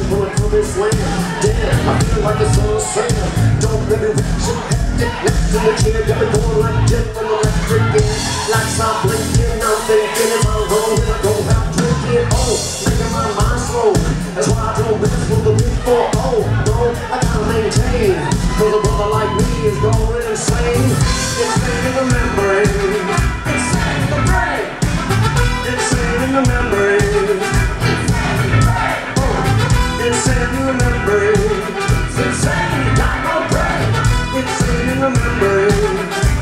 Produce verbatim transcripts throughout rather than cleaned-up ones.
when I come this land. Damn, I feel like the sun sand. Don't let me reach you, hectic, next to the chair. Got me going like jet from electric gas. Like some blinking, I'm thinking if I'm wrong, then I go out drinking. Oh, making my mind slow. That's why I don't mess with the big four. Oh, no, I gotta maintain. Cause a brother like me is going insane. Insane in the membrane. Insane in the brain. Insane in the membrane. Oh, insane in the membrane. Insane, you got no brain. Insane in the membrane.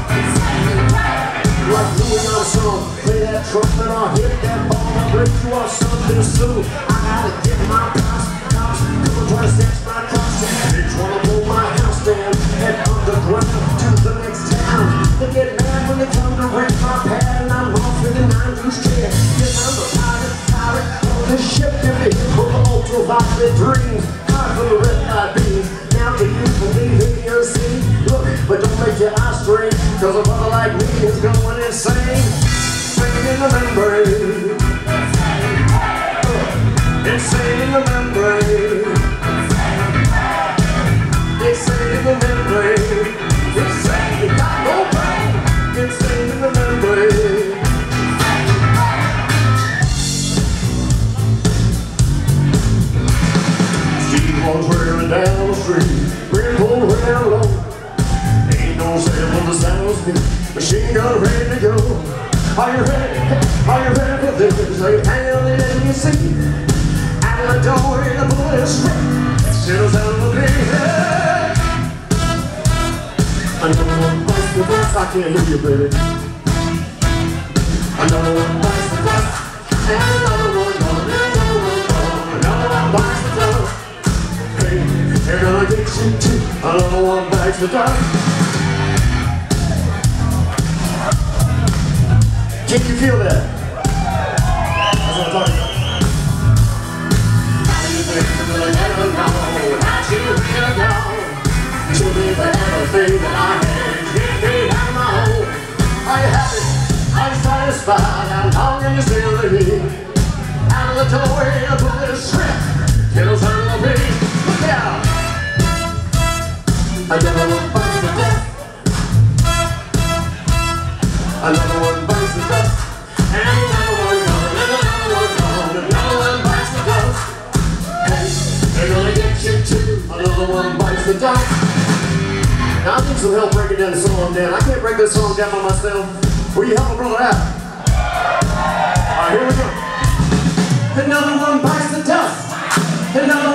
Like Louis Armstrong, play that trumpet or hit that ball, I'll break you off something soon. I gotta get my props, cops, come and try to snatch my cross. Bitch wanna pull my house down, head underground to the next town. They get mad when they come to rent my pad, and I'm off in the nine-deuce chair. Yes, I'm a pirate, pirate on this ship, if it hit for the ultraviolet dreams. Hard for the red-eyed beams. Now can you believe in your city? Look, but don't make your eyes strain, cause a brother like me is going insane. Insane in the membrane. Uh, insane in the membrane. Insane in the membrane. Insane, you got no brain. Insane in the membrane. Steve was wearing down the street, Brent pulled around low. Ain't no saying what the sounds mean. Machine gun ready to go. Are you ready? Are you ready for this? They handle it and you see. Out of the door in the bullet straight. Still sound of me. Another one bites the dust. I can't hear you, baby. Another one bites the dust. And another one gone. Another one gone. Another one bites the dust. Hey, they're gonna get you too. Another one bites the dust. Can you feel that? That's what I'm talking about. How do you think that I never know without you here gone? To be the everything that I had, get me out of my home. Are you happy? Are you satisfied? How long are you still here? Out of the doorway, a bullet strip. Kills her little baby. Look out! Another one bites the dust. Another one bites the dust. And another one gone, and another one gone, another one bites the dust. Hey, they're gonna get you too. Another one bites the dust. Now I need some help breaking down the song down. I can't break this song down by myself. Will you help a brother out? Alright, here we go. Another one bites the dust. Another